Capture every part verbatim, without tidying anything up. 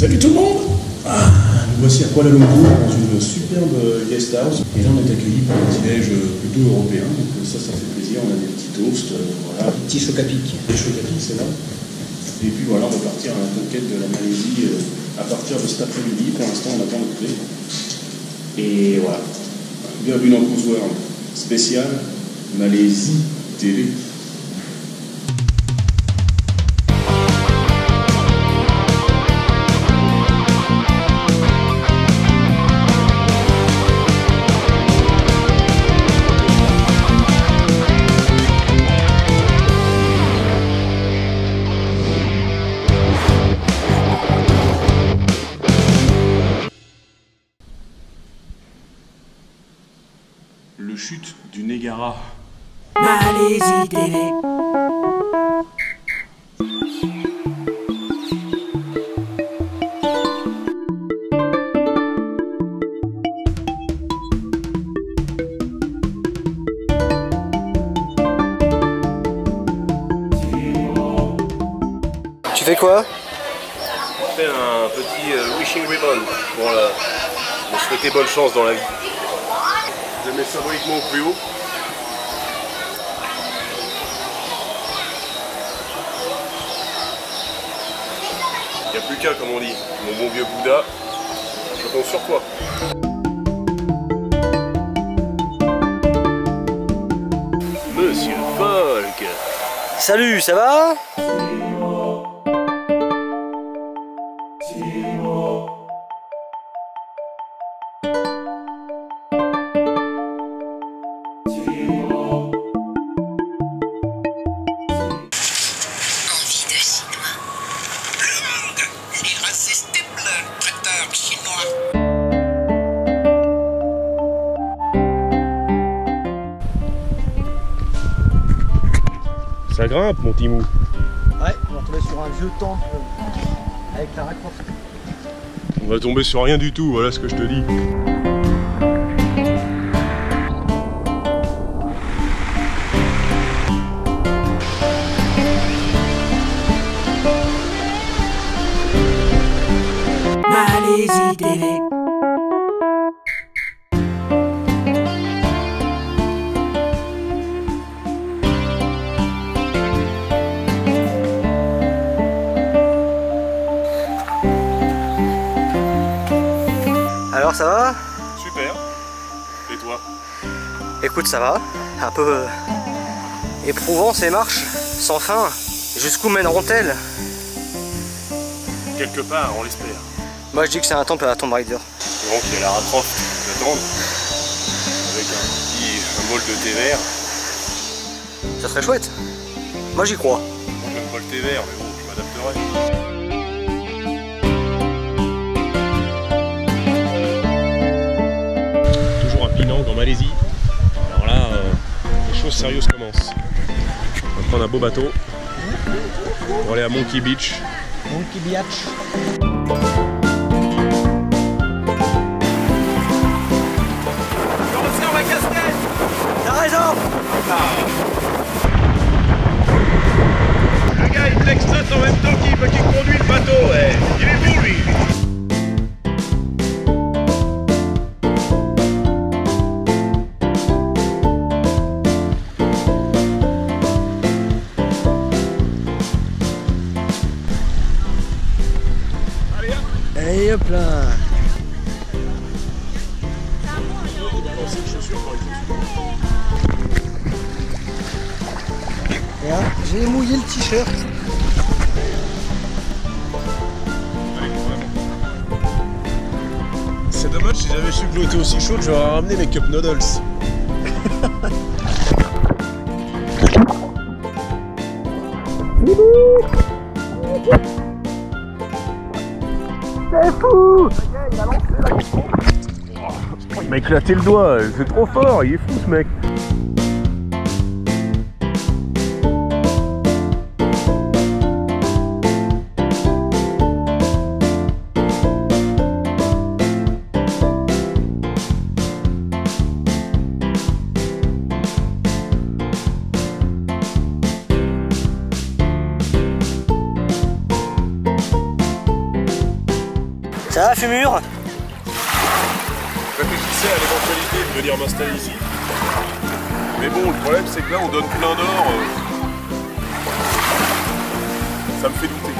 Salut tout le monde. Ah, nous voici à Kuala Lumpur dans une superbe guest house. Et là on est accueillis pour un petit-déj plutôt européen. Donc ça, ça fait plaisir. On a des petits toasts, euh, voilà. Des petits chocs à pic. Des chocs à pic, c'est là. Et puis voilà, on va partir à la conquête de la Malaisie euh, à partir de cet après-midi. Pour l'instant, on attend le clé. Et voilà. Bienvenue dans Cruise World spécial Malaisie T V. Le chute du Négara. Malaisie T V. Tu fais quoi? Je fais un petit euh, wishing ribbon pour la, me souhaiter bonne chance dans la vie. Je le mets symboliquement au plus haut. Il n'y a plus qu'un, comme on dit. Mon bon vieux Bouddha, je compte sur toi. Monsieur Folk. Salut, ça va? Ça grimpe, mon Timou. Ouais, on va tomber sur un vieux temple avec la raccourci. On va tomber sur rien du tout, voilà ce que je te dis. Malaisie T V. Alors ça va? Super. Et toi? Écoute, ça va. Un peu euh, éprouvant ces marches, sans fin. Jusqu'où mèneront-elles? Quelque part, on l'espère. Moi je dis que c'est un temple à la Tomb Raider. Donc il y a la Ratrof qui t'attend. Avec un petit un bol de thé vert. Ça serait chouette. Moi j'y crois. Moi j'aime pas le thé vert, mais bon, je m'adapterai. En Malaisie. Alors là, euh, les choses sérieuses commencent. On va prendre un beau bateau pour aller à Monkey Beach. Monkey Beach. Attention ma casquette! T'as raison! Le gars il textote en même temps qu'il qu'il conduit le bateau, ouais. Il est beau lui! Allez hop là. Et là, j'ai mouillé le t-shirt. C'est dommage, si j'avais su que l'eau était aussi chaude, j'aurais ramené mes cup noodles. C'est fou! Il m'a éclaté le doigt, c'est trop fort, il est fou ce mec. Ça va, Fumure? Je réfléchissais à l'éventualité de venir m'installer ici. Mais bon, le problème c'est que là on donne plein d'or. Euh... Ça me fait douter.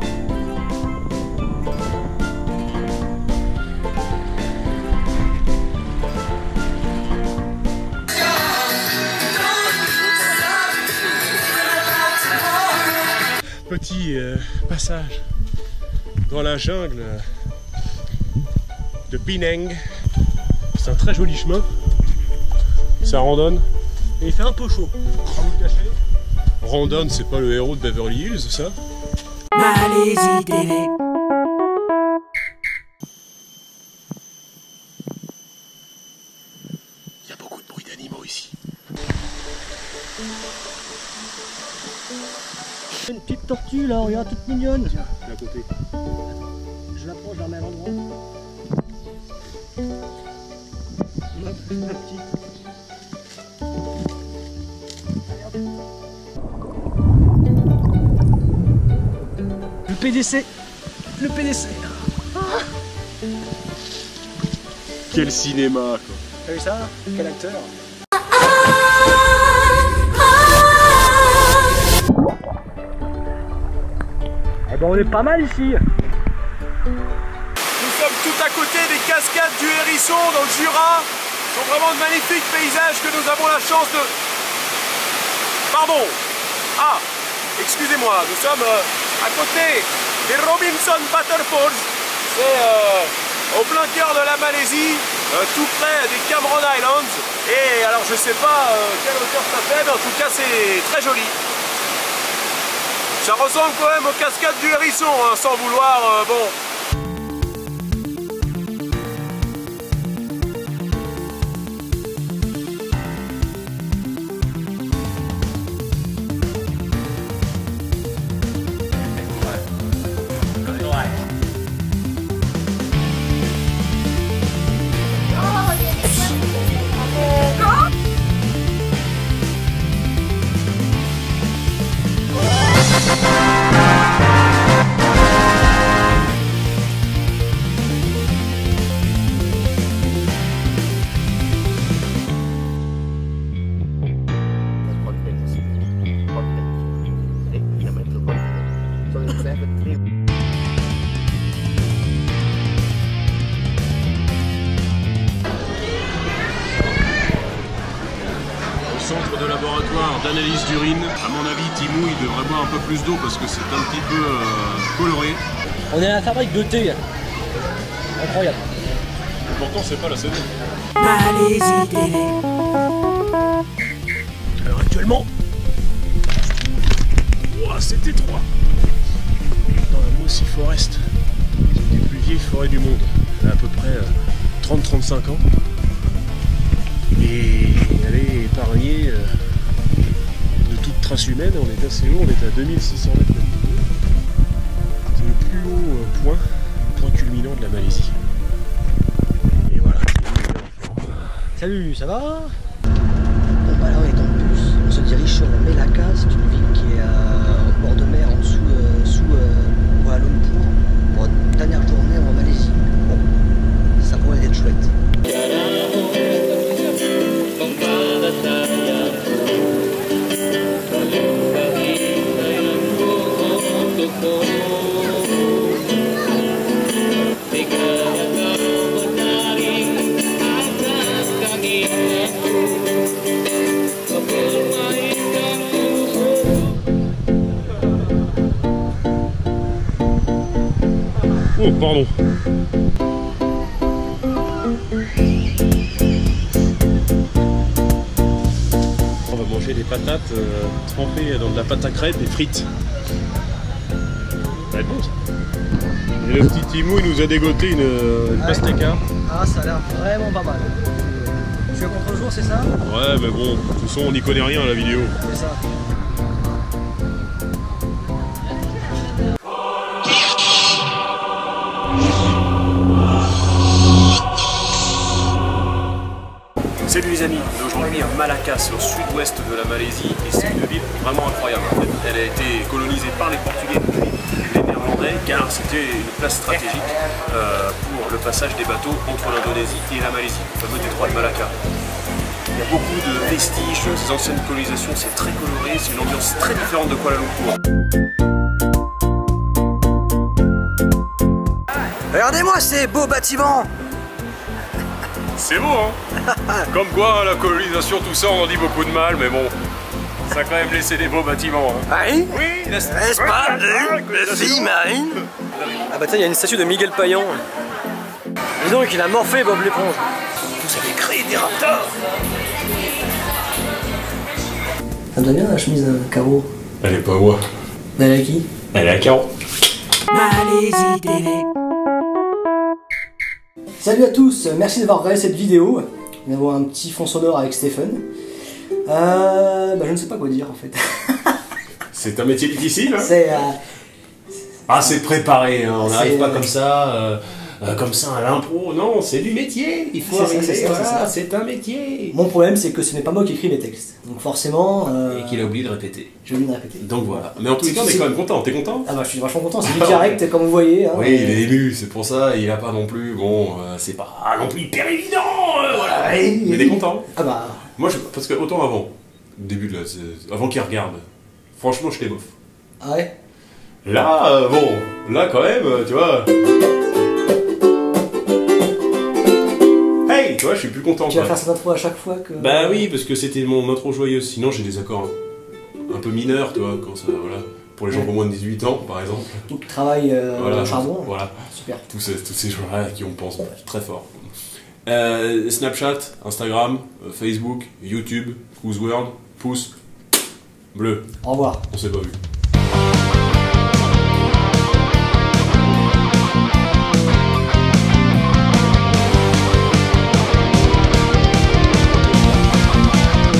Petit euh, passage dans la jungle de Penang. C'est un très joli chemin. Ça randonne. Et il fait un peu chaud. Randonne, c'est pas le héros de Beverly Hills, ça? Malaisie T V. Il y a beaucoup de bruit d'animaux ici. Une petite tortue là, regarde, toute mignonne. Tiens, à côté. Je l'approche, je la remets à l'endroit. Hop, la petite. Le P D C. Le P D C. Ah. Quel cinéma, quoi. T'as vu ça? Quel acteur? Eh ben on est pas mal ici. Nous sommes tout à côté des cascades du Hérisson dans le Jura. Ce sont vraiment de magnifiques paysages que nous avons la chance de... Pardon. Ah, excusez-moi, nous sommes euh, à côté des Robinson Waterfalls. C'est euh, au plein cœur de la Malaisie, euh, tout près des Cameron Islands. Et alors je sais pas euh, quelle hauteur ça fait, mais en tout cas c'est très joli. Ça ressemble quand même aux cascades du Hérisson, hein, sans vouloir, euh, bon... Centre de laboratoire d'analyse d'urine. À mon avis, Timou, il devrait boire un peu plus d'eau parce que c'est un petit peu euh, coloré. On est à la fabrique de thé. Incroyable. Et pourtant, c'est pas la saison. Malaisie T V. Alors actuellement, wow, c'est étroit. Dans la Mossy Forest, c'est une des plus vieilles forêts du monde. Elle a à peu près euh, trente à trente-cinq ans. Et elle est épargnée euh, de toute trace humaine. On est assez haut, on est à deux mille six cents mètres d'altitude. C'est le plus haut euh, point, point culminant de la Malaisie. Et voilà. Salut, ça va? Bon bah là on est dans le bus, on se dirige sur Melaka, c'est une ville qui est euh, au bord de mer en dessous, euh, sous euh, Kuala Lumpur. Bon, dernière journée en Malaisie. Bon, ça pourrait être chouette. Oh, pardon. On va manger des patates euh, trempées dans de la pâte à crêpes et frites. Ça va être bon ça. Et le petit Timou, il nous a dégoté une, une Ouais. pastèque. Ah, ça a l'air vraiment pas mal. Tu es contre-jour, c'est ça? Ouais, mais bon, de toute façon, on n'y connaît rien à la vidéo. C'est ça. Salut les amis, on est aujourd'hui à Malacca, au sud-ouest de la Malaisie, et c'est une ville vraiment incroyable. En fait, elle a été colonisée par les Portugais, les Néerlandais. Vendée car c'était une place stratégique euh, pour le passage des bateaux entre l'Indonésie et la Malaisie, le fameux détroit de Malacca. Il y a beaucoup de vestiges de ces anciennes colonisations, c'est très coloré, c'est une ambiance très différente de Kuala Lumpur. Regardez-moi ces beaux bâtiments. C'est beau, hein. Comme quoi, la colonisation, tout ça, on en dit beaucoup de mal, mais bon, ça a quand même laissé des beaux bâtiments. Hein. Marine. Oui, n'est-ce pas, le fille Marine. Ah bah tiens, il y a une statue de Miguel Payan. Dis donc, il a morphé Bob l'éponge. Vous avez créé des raptors. Ça me va bien la chemise à carreaux. Elle est pas moi. Elle est à qui? Elle est à Caro. Malaisie T V. Salut à tous, merci d'avoir regardé cette vidéo. Nous avons un petit fond sonore avec Stephen. Euh, bah je ne sais pas quoi dire en fait. C'est un métier difficile, hein. C'est... Euh, ah, c'est préparé, hein. On n'arrive pas euh, comme ça, euh, euh, comme ça à l'impro. Non, c'est du métier. Il faut arriver, voilà, c'est un métier. Mon problème c'est que ce n'est pas moi qui écris les textes. Donc forcément... Euh, Et qu'il a oublié de répéter. J'ai oublié de répéter. Donc voilà. Mais en tous les cas, on est quand même content. T'es content? Ah bah je suis vachement content, c'est du direct comme vous voyez. Hein, oui, il est ému, c'est pour ça, il a pas non plus, bon, euh, c'est pas non plus hyper évident, euh, voilà. Ouais, mais il est content. Ah bah... Moi, je, parce que autant avant, début de la, avant qu'il regarde, franchement, je t'ai bof. Ah ouais? Là, euh, bon, là quand même, tu vois. Hey, tu vois, je suis plus content. Tu vas faire cette intro à chaque fois que... Bah oui, parce que c'était mon intro joyeuse, sinon j'ai des accords un peu mineurs, tu vois, quand ça, voilà. Pour les gens qui ont moins de dix-huit ans, par exemple. Donc travail euh, voilà, charbon. Voilà. Super. Tous ces, tous ces gens-là qui on pense très fort. Euh, Snapchat, Instagram, euh, Facebook, YouTube, Cruise World, pouce bleu. Au revoir. On s'est pas vu.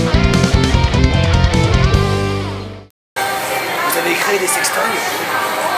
Vous avez créé des sextoys?